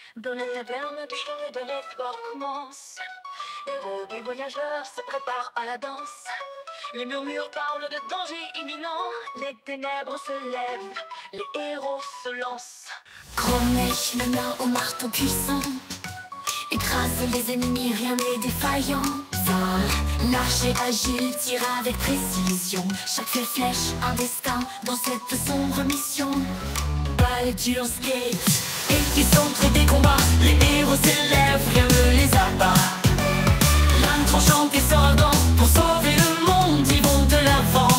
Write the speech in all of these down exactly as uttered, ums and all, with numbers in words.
Dans la taverne du chant de l'espoir commence. Héros des voyageurs se préparent à la danse. Les murmures parlent de danger imminent. Les ténèbres se lèvent, les héros se lancent. Chromèche, le main au marteau puissant, écrase les ennemis, rien n'est défaillant. Vol, large et agile, tire avec précision. Chaque flèche, un destin dans cette sombre mission. Baldur's Gate, épicentre des combats, les héros s'élèvent, rien ne les abat. Lame tranchante et sordant, pour sauver le monde, ils vont de l'avant.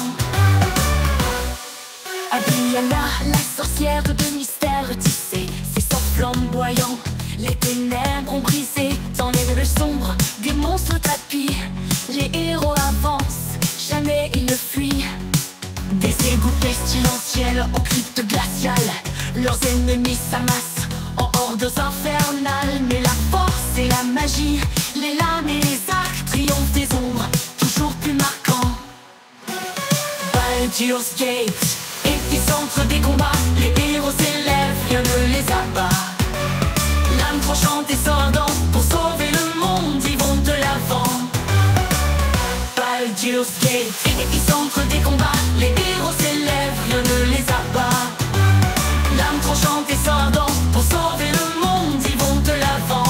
Adriana, la sorcière de mystère tissé, ses sorts flamboyants, les ténèbres ont brisé. Dans les nuages sombres, des monstres tapis, les héros avancent, jamais ils ne fuient. Des égouts pestilentiels aux cryptes glaciales, leurs ennemis s'amassent en hordes infernales. Mais la force et la magie, les lames et les arcs triomphent des ombres, toujours plus marquants. Baldur's Gate, épicentre des combats, les héros s'élèvent, rien ne les abat. Lame tranchante et sordant, pour sauver le monde, ils vont de l'avant. Baldur's Gate, épicentre des combats, les héros s'élèvent, rien ne les abat. Lame tranchante et sordant, pour sauver le monde, ils vont de l'avant.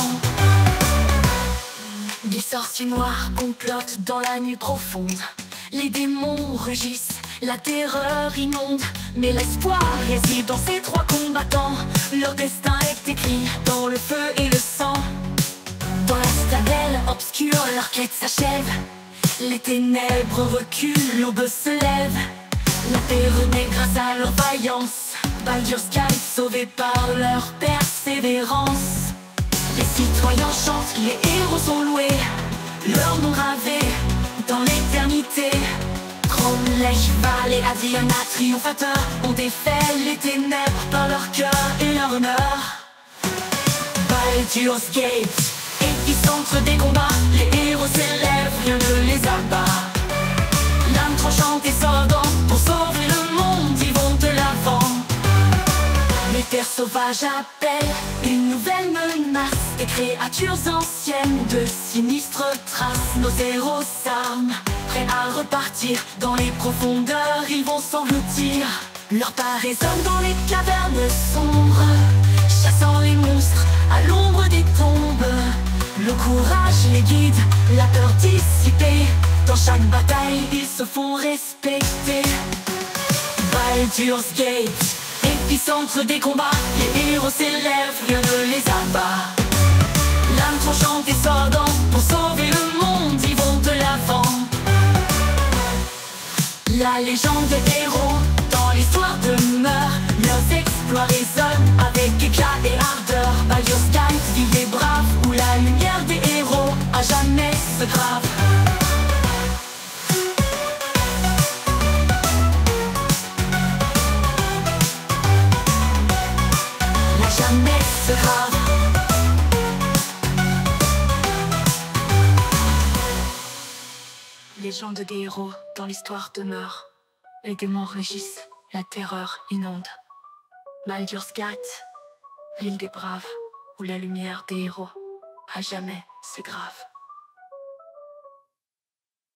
Des sorciers noirs complotent dans la nuit profonde, les démons rugissent, la terreur inonde. Mais l'espoir réside dans ces trois combattants, leur destin est écrit dans le feu et le sang. Dans la citadelle obscure, leur quête s'achève, les ténèbres reculent, l'aube se lève. La paix renaît grâce à leur vaillance, Baldur's Gate sauvé par leur persévérance. Les citoyens chantent, les héros sont loués, leur nom gravé dans l'éternité. Chromèche, Val et Adriana, triomphateurs, ont défait les ténèbres par leur cœur et leur honneur. Baldur's Gate, épicentre des combats, les héros s'élèvent, rien ne les abat. Lame tranchante et sordant, pour sauver le monde, ils vont de l'avant. Les terres sauvages appellent une nouvelle menace, des créatures anciennes, de sinistres traces. Nos héros s'arment, prêts à repartir, dans les profondeurs ils vont s'engloutir. Leur pas résonne dans les cavernes sombres, chassant les monstres à l'ombre des tombes. Le courage les guide, la peur dissipée, dans chaque bataille ils se font respecter. Baldur's Gate, épicentre des combats, les héros s'élèvent, rien ne les abat. Lame tranchante et sordant, pour sauver le monde, ils vont de l'avant. La légende des héros, dans l'histoire demeure, leurs exploits résonnent avec éclat et ardeur. Baldur's Gate, ville des braves, où la lumière des héros à jamais se grave. Jamais se grave. Légende des héros, dans l'histoire demeure, les démons rugissent, la terreur inonde. Baldur's Gate, ville des braves, où la lumière des héros à jamais se grave.